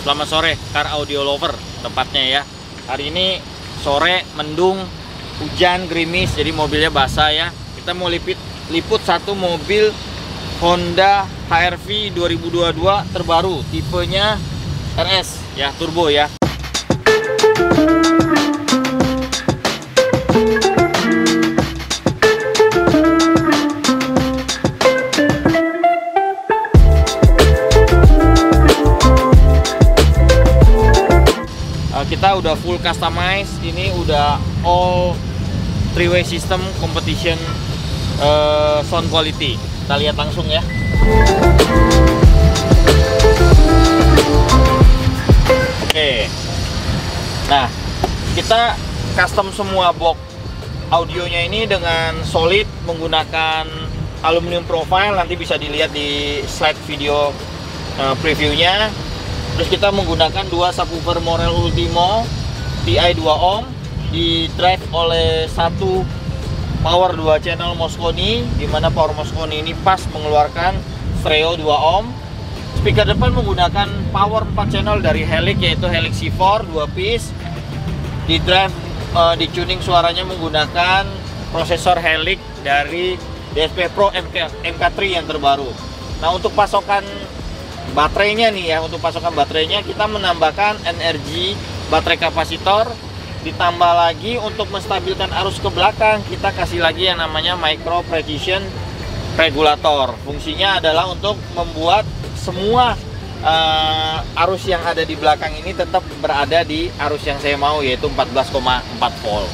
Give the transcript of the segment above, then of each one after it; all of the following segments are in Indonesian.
Selamat sore Car Audio Lover tempatnya ya. Hari ini sore mendung, hujan, gerimis, jadi mobilnya basah ya. Kita mau liput satu mobil Honda HR-V 2022 terbaru, tipenya RS ya, turbo ya. Kita udah full customize, ini udah all 3-way system competition sound quality. Kita lihat langsung ya. Oke. Nah, kita custom semua box audionya ini dengan solid menggunakan aluminium profile, nanti bisa dilihat di slide video previewnya. Terus kita menggunakan dua subwoofer Morel Ultimo TI 2 ohm, di drive oleh satu power 2 channel Mosconi, dimana power Mosconi ini pas mengeluarkan stereo 2 ohm. Speaker depan menggunakan power 4 channel dari Helix, yaitu Helix C4 2 piece. Di drive di tuning suaranya menggunakan prosesor Helix dari DSP Pro MK3 yang terbaru. Nah, untuk pasokan baterainya nih ya, untuk pasokan baterainya kita menambahkan energi baterai kapasitor, ditambah lagi untuk menstabilkan arus ke belakang kita kasih lagi yang namanya micro precision regulator. Fungsinya adalah untuk membuat semua arus yang ada di belakang ini tetap berada di arus yang saya mau, yaitu 14,4 volt.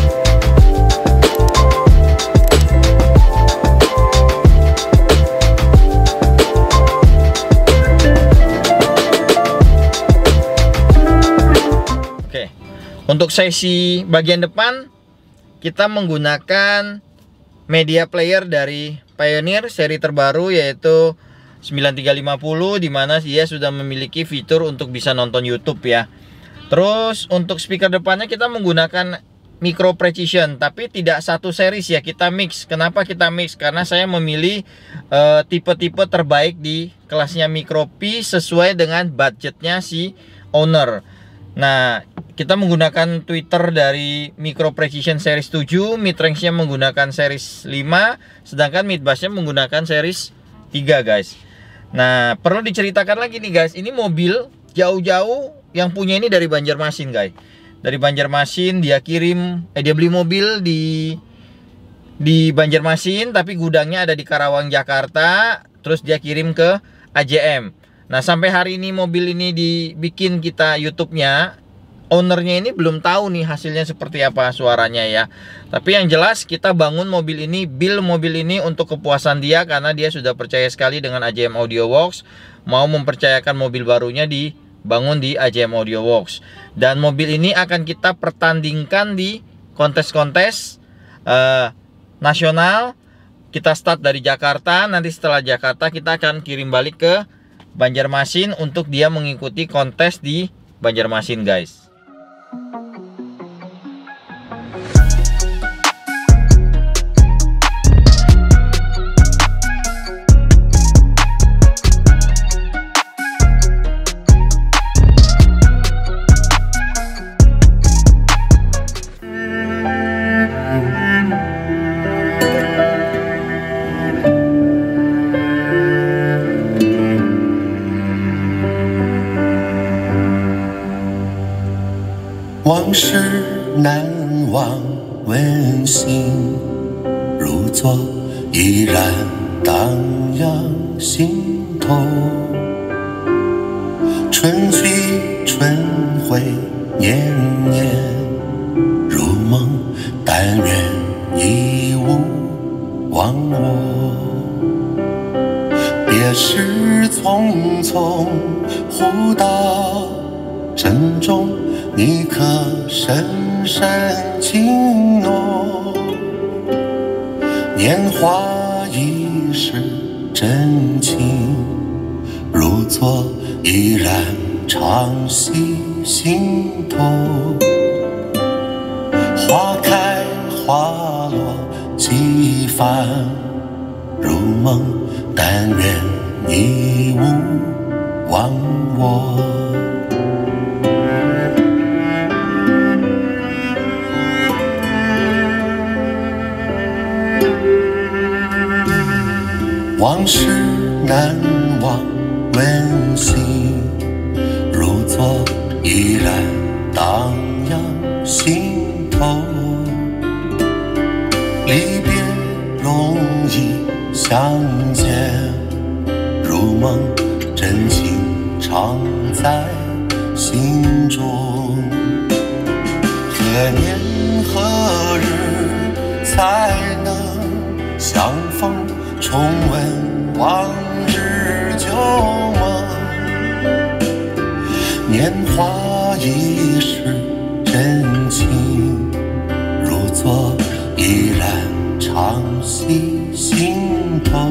Untuk sesi bagian depan kita menggunakan media player dari Pioneer seri terbaru, yaitu 9350, dimana dia sudah memiliki fitur untuk bisa nonton YouTube ya. Terus untuk speaker depannya kita menggunakan micro precision, tapi tidak satu series ya, kita mix. Kenapa kita mix? Karena saya memilih tipe-tipe terbaik di kelasnya micro P sesuai dengan budgetnya si owner. Nah, kita menggunakan tweeter dari Micro Precision Series 7, mid range-nya menggunakan Series 5, sedangkan mid bass-nya menggunakan Series 3 guys. Nah, perlu diceritakan lagi nih guys, ini mobil jauh-jauh yang punya ini dari Banjarmasin guys. Dari Banjarmasin dia kirim, dia beli mobil di Banjarmasin, tapi gudangnya ada di Karawang, Jakarta. Terus dia kirim ke AJM. Nah, sampai hari ini mobil ini dibikin kita YouTube-nya, ownernya ini belum tahu nih hasilnya seperti apa suaranya ya. Tapi yang jelas kita bangun mobil ini, build mobil ini untuk kepuasan dia, karena dia sudah percaya sekali dengan AJM Audio Works, mau mempercayakan mobil barunya dibangun di AJM Audio Works. Dan mobil ini akan kita pertandingkan di kontes-kontes nasional. Kita start dari Jakarta, nanti setelah Jakarta kita akan kirim balik ke Banjarmasin untuk dia mengikuti kontes di Banjarmasin guys. 往事难忘，温馨如昨，依然荡漾心头。春去春回，年年如梦，但愿已勿忘我。别时匆匆，忽到珍重，你可深深紧握？年华已逝，真情如昨，依然常系心头。花开花落，几番如梦，但愿你勿忘我。 世难忘，温馨如昨，依然荡漾心头。离别容易，相见如梦，真情常在心中。何年何日才能相逢，重温往日旧梦？年华易逝，真情如昨，依然常系心头。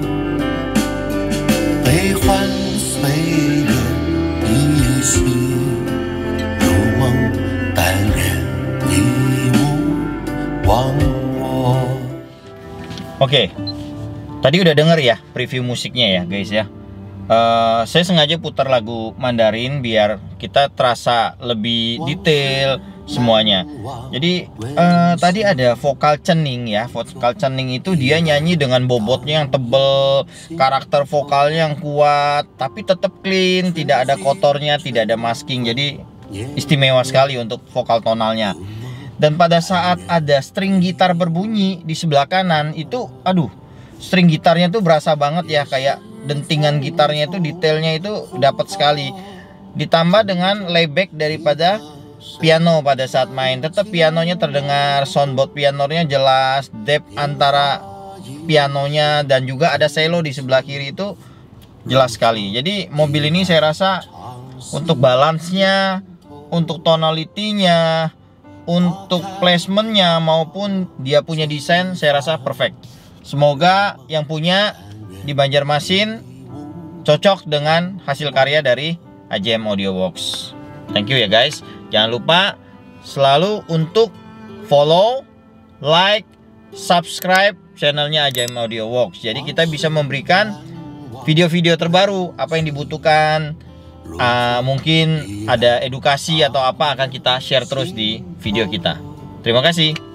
悲欢岁月依稀如梦，但愿你勿忘我。 Oke, tadi udah denger ya preview musiknya ya guys ya. Saya sengaja putar lagu Mandarin biar kita terasa lebih detail semuanya. Jadi tadi ada vokal Chening ya. Vokal Chening itu dia nyanyi dengan bobotnya yang tebel, karakter vokalnya yang kuat, tapi tetap clean, tidak ada kotornya, tidak ada masking. Jadi istimewa sekali untuk vokal tonalnya. Dan pada saat ada string gitar berbunyi di sebelah kanan itu, aduh, string gitarnya tuh berasa banget ya, kayak dentingan gitarnya itu detailnya itu dapat sekali. Ditambah dengan layback daripada piano pada saat main, tetap pianonya terdengar, soundboard pianonya jelas, depth antara pianonya dan juga ada cello di sebelah kiri itu jelas sekali. Jadi mobil ini saya rasa untuk balance-nya, untuk tonality-nya, untuk placement-nya maupun dia punya desain saya rasa perfect. Semoga yang punya di Banjarmasin cocok dengan hasil karya dari AJM Audio Works. Thank you ya guys. Jangan lupa selalu untuk follow, like, subscribe channelnya AJM Audio Works. Jadi kita bisa memberikan video-video terbaru, apa yang dibutuhkan. Mungkin ada edukasi atau apa akan kita share terus di video kita. Terima kasih.